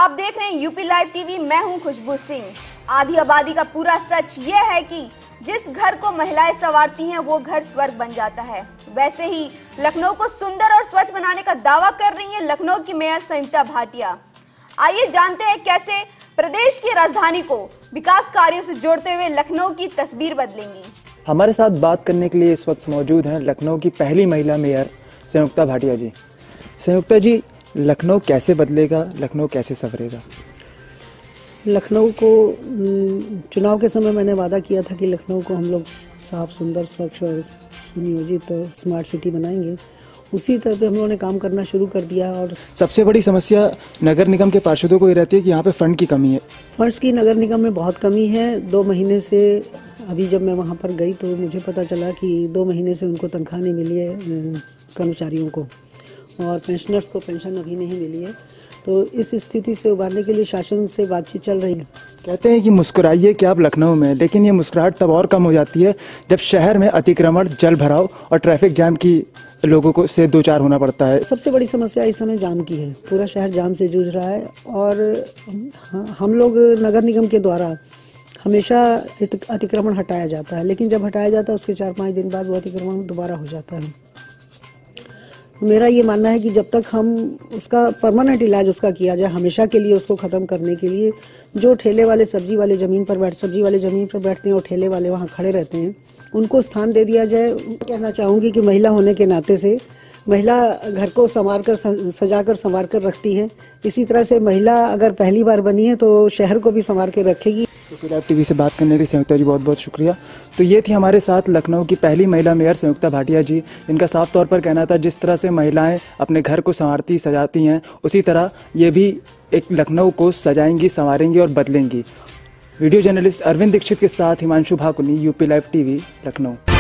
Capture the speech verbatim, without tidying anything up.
आप देख रहे हैं यूपी लाइव टीवी। मैं हूं खुशबू सिंह। आधी आबादी का पूरा सच ये है कि जिस घर को महिलाएं संवारती हैं वो घर स्वर्ग बन जाता है। वैसे ही लखनऊ को सुंदर और स्वच्छ बनाने का दावा कर रही है लखनऊ की मेयर संयुक्ता भाटिया। आइए जानते हैं कैसे प्रदेश की राजधानी को विकास कार्यों से जोड़ते हुए लखनऊ की तस्वीर बदलेंगी। हमारे साथ बात करने के लिए इस वक्त मौजूद हैं लखनऊ की पहली महिला मेयर संयुक्ता भाटिया जी। संयुक्ता जी, लखनऊ कैसे बदलेगा, लखनऊ कैसे संवरेगा? लखनऊ को चुनाव के समय मैंने वादा किया था कि लखनऊ को हम लोग साफ, सुंदर, स्वच्छ और सुनियोजित और स्मार्ट सिटी बनाएंगे। उसी तरह पे हम लोगों ने काम करना शुरू कर दिया। और सबसे बड़ी समस्या नगर निगम के पार्षदों को ये रहती है कि यहाँ पे फंड की कमी है। फंड्स की नगर निगम में बहुत कमी है। दो महीने से, अभी जब मैं वहाँ पर गई तो मुझे पता चला कि दो महीने से उनको तनख्वाह नहीं मिली है कर्मचारियों को, और पेंशनर्स को पेंशन अभी नहीं मिली है। तो इस स्थिति से उबारने के लिए शासन से बातचीत चल रही है। कहते हैं कि मुस्कुराइए कि आप लखनऊ में, लेकिन ये मुस्कुराहट तब और कम हो जाती है जब शहर में अतिक्रमण, जल भराव और ट्रैफिक जाम की लोगों को से दो चार होना पड़ता है। सबसे बड़ी समस्या इस समय जाम की है। पूरा शहर जाम से जूझ रहा है और हम लोग नगर निगम के द्वारा हमेशा अतिक्रमण हटाया जाता है, लेकिन जब हटाया जाता है उसके चार पाँच दिन बाद वो अतिक्रमण दोबारा हो जाता है। मेरा ये मानना है कि जब तक हम उसका परमानेंट इलाज उसका किया जाए, हमेशा के लिए उसको ख़त्म करने के लिए, जो ठेले वाले सब्जी वाले ज़मीन पर बैठ सब्जी वाले ज़मीन पर बैठते हैं और ठेले वाले वहाँ खड़े रहते हैं, उनको स्थान दे दिया जाए। कहना चाहूँगी कि महिला होने के नाते से महिला घर को संवार कर, सजा कर, संवार कर रखती है। इसी तरह से महिला अगर पहली बार बनी है तो शहर को भी संवार के रखेगी। यूपी लाइव टीवी से बात करने के लिए संयुक्ता जी बहुत बहुत शुक्रिया। तो ये थी हमारे साथ लखनऊ की पहली महिला मेयर संयुक्ता भाटिया जी, जिनका साफ तौर पर कहना था जिस तरह से महिलाएं अपने घर को संवारती सजाती हैं, उसी तरह ये भी एक लखनऊ को सजाएंगी, संवारेंगी और बदलेंगी। वीडियो जर्नलिस्ट अरविंद दीक्षित के साथ Himanshu Bhakuni, UP live TV, Lucknow.